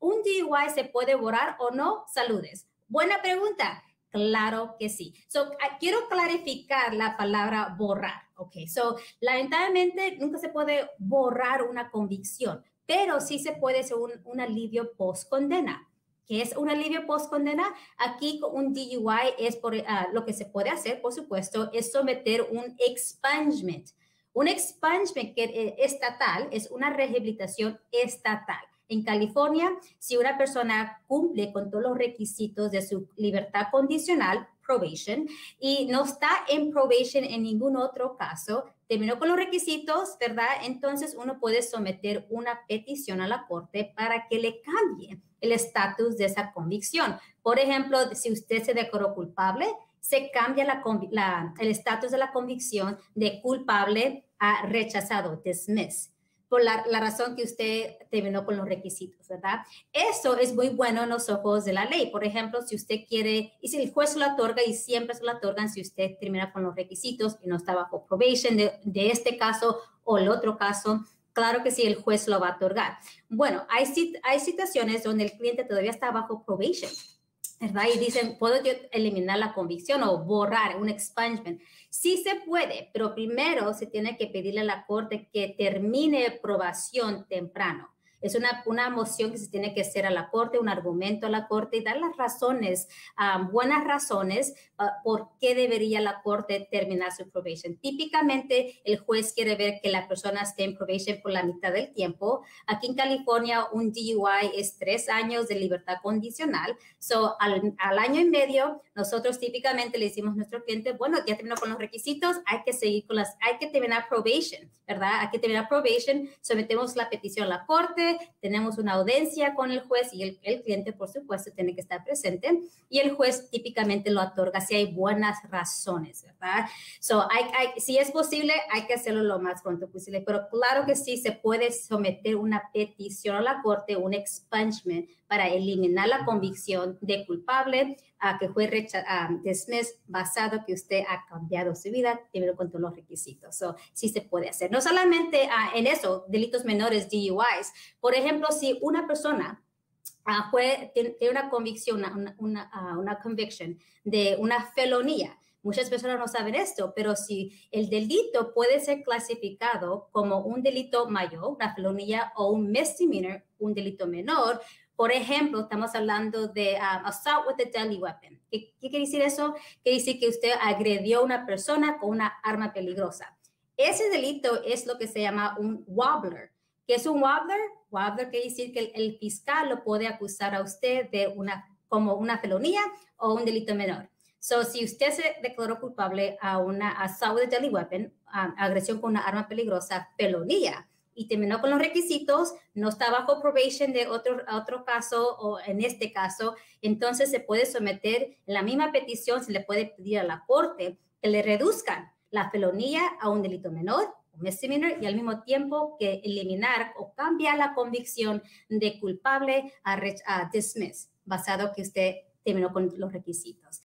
¿un DUI se puede borrar o no? Saludes. Buena pregunta. Claro que sí. Quiero clarificar la palabra borrar. Ok, lamentablemente nunca se puede borrar una convicción, pero sí se puede hacer un alivio post-condena. ¿Qué es un alivio post-condena? Aquí un DUI es lo que se puede hacer, por supuesto, es someter un expungement. Un expungement estatal es una rehabilitación estatal. En California, si una persona cumple con todos los requisitos de su libertad condicional, probation, y no está en probation en ningún otro caso, terminó con los requisitos, ¿verdad? Entonces uno puede someter una petición a la corte para que le cambie el estatus de esa convicción. Por ejemplo, si usted se declaró culpable, se cambia el estatus de la convicción de culpable a rechazado, dismiss, por la razón que usted terminó con los requisitos, ¿verdad? Eso es muy bueno en los ojos de la ley. Por ejemplo, si usted quiere, y si el juez lo otorga, y siempre se lo otorgan si usted termina con los requisitos y no está bajo probation de este caso o el otro caso, claro que sí, el juez lo va a otorgar. Bueno, hay situaciones donde el cliente todavía está bajo probation, ¿verdad? Y dicen, ¿puedo yo eliminar la convicción o borrar un expungement? Sí se puede, pero primero se tiene que pedirle a la corte que termine probación temprano. Es una moción que se tiene que hacer a la corte, un argumento a la corte y dar las razones, buenas razones por qué debería la corte terminar su probation. Típicamente el juez quiere ver que la persona esté en probation por la mitad del tiempo. Aquí en California un DUI es 3 años de libertad condicional. Al año y medio nosotros típicamente le decimos a nuestro cliente, bueno, ya terminó con los requisitos, hay que seguir hay que terminar probation, ¿verdad? Hay que terminar probation, sometemos la petición a la corte, tenemos una audiencia con el juez y el cliente, por supuesto, tiene que estar presente y el juez típicamente lo otorga si hay buenas razones, ¿verdad? Si es posible, hay que hacerlo lo más pronto posible, pero claro que sí se puede someter una petición a la corte, un expungement, para eliminar la convicción de culpable que fue dismissed basado que usted ha cambiado su vida, primero con todos los requisitos. Sí se puede hacer. No solamente en eso, delitos menores, DUIs. Por ejemplo, si una persona tiene una convicción, una conviction de una felonía. Muchas personas no saben esto, pero si el delito puede ser clasificado como un delito mayor, una felonía, o un misdemeanor, un delito menor. Por ejemplo, estamos hablando de assault with a deadly weapon. ¿Qué quiere decir eso? Quiere decir que usted agredió a una persona con una arma peligrosa. Ese delito es lo que se llama un wobbler. ¿Qué es un wobbler? Wobbler quiere decir que el fiscal lo puede acusar a usted de como una felonía o un delito menor. Si usted se declaró culpable a una assault with a deadly weapon, agresión con una arma peligrosa, felonía, y terminó con los requisitos, no está bajo probation de otro caso o en este caso, entonces se puede someter en la misma petición, se le puede pedir a la corte que le reduzcan la felonía a un delito menor, un misdemeanor, y al mismo tiempo que eliminar o cambiar la convicción de culpable a dismiss, basado que usted terminó con los requisitos.